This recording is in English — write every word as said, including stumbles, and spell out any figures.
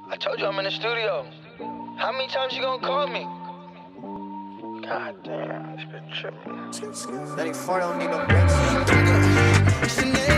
I told you I'm in the studio. How many times you gonna call me? God damn, it's been tripping. ninety-four don't need no brakes.